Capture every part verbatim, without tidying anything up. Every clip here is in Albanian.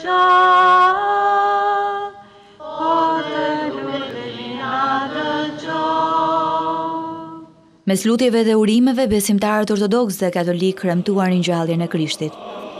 Mes lutjeve dhe urimeve, besimtarët ortodoks dhe katolik kremtuar ngjalljen e Krishtit.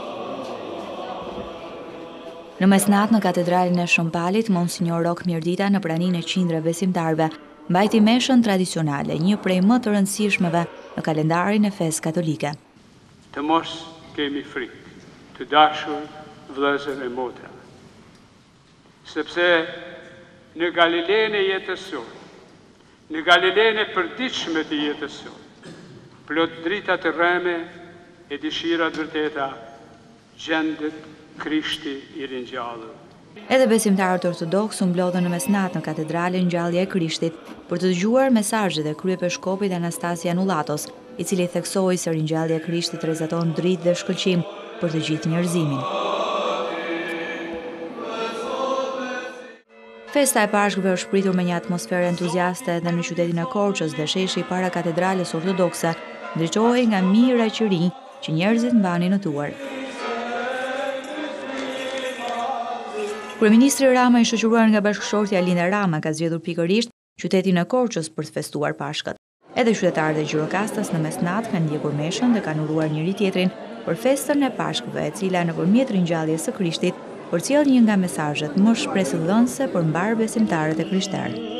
Në mesnatë në katedralin e Shëmpalit, Monsinjor Rok Mirdita në praninë e qindra besimtarëve mbajti meshën tradicionale, një prej më të rëndësishmeve në kalendarin e fesë katolike. Të mos kemi frikë, të dashur vëllezër e motra, sepse në Galilenë e jetës sonë, në Galilenë e përditshme të jetës sonë, plot drita të rreme e dëshirat vërteta, gjendet Krishti i ringjallur. Edhe besimtarët ortodoks u mblodhën në mesnatë në katedralin Ngjallja e Krishtit për të dëgjuar mesazhet e kryepeshkopit Anastasia Nullatos, i cili theksoi se ringjallja e Krishtit rrezaton dritë dhe shkëlqim për të gjithë njerëzimin. Festa e Pashkëve është pritur me një atmosferë entuziaste edhe në qytetin e Korçës dhe sheshi para katedrales ortodokse ndriçohej nga mijëra qërinj që njerëzit mbanin në tuar. Kryeministri Rama, i shoqëruar nga bashkëshortja Linda Rama, ka zgjedhur pikërisht qytetin e Korçës për të festuar Pashkët. Edhe qytetarët e Gjirokastës në mesnatë kanë ndjekur meshën dhe kanë uruar njëri tjetrin për festën e Pashkëve, e cila nëpërmjet ringjalljes së Krishtit përcjell një nga mesazhet më shpresëdhënëse për mbar besimtarët e krishterë.